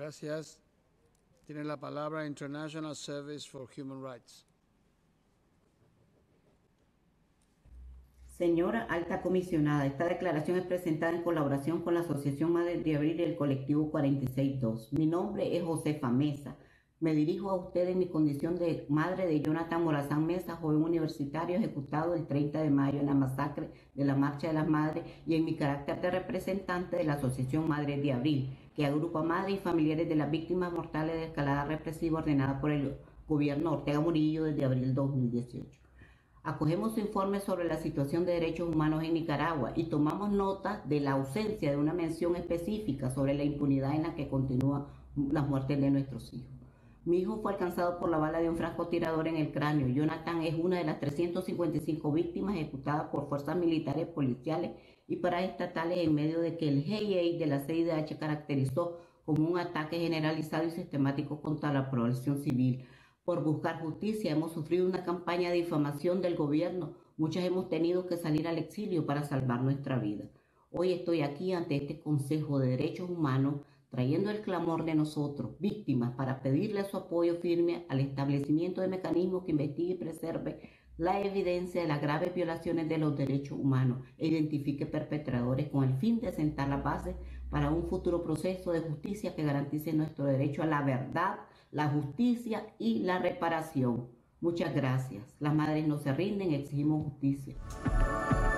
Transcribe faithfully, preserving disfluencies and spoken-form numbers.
Gracias. Tiene la palabra International Service for Human Rights. Señora Alta Comisionada, esta declaración es presentada en colaboración con la Asociación Madres de Abril y el colectivo cuarenta y seis dos. Mi nombre es Josefa Mesa. Me dirijo a usted en mi condición de madre de Jonathan Morazán Mesa, joven universitario ejecutado el treinta de mayo en la masacre de la Marcha de las Madres, y en mi carácter de representante de la Asociación Madres de Abril, que agrupa madres y familiares de las víctimas mortales de escalada represiva ordenada por el gobierno Ortega Murillo desde abril dos mil dieciocho. Acogemos su informe sobre la situación de derechos humanos en Nicaragua y tomamos nota de la ausencia de una mención específica sobre la impunidad en la que continúan las muertes de nuestros hijos. Mi hijo fue alcanzado por la bala de un francotirador en el cráneo. Jonathan es una de las trescientas cincuenta y cinco víctimas ejecutadas por fuerzas militares, policiales y paraestatales en medio de que el G I A de la C I D H caracterizó como un ataque generalizado y sistemático contra la población civil. Por buscar justicia hemos sufrido una campaña de difamación del gobierno. Muchas hemos tenido que salir al exilio para salvar nuestra vida. Hoy estoy aquí ante este Consejo de Derechos Humanos trayendo el clamor de nosotros, víctimas, para pedirle su apoyo firme al establecimiento de mecanismos que investigue y preserve la evidencia de las graves violaciones de los derechos humanos e identifique perpetradores con el fin de sentar las bases para un futuro proceso de justicia que garantice nuestro derecho a la verdad, la justicia y la reparación. Muchas gracias. Las madres no se rinden, exigimos justicia.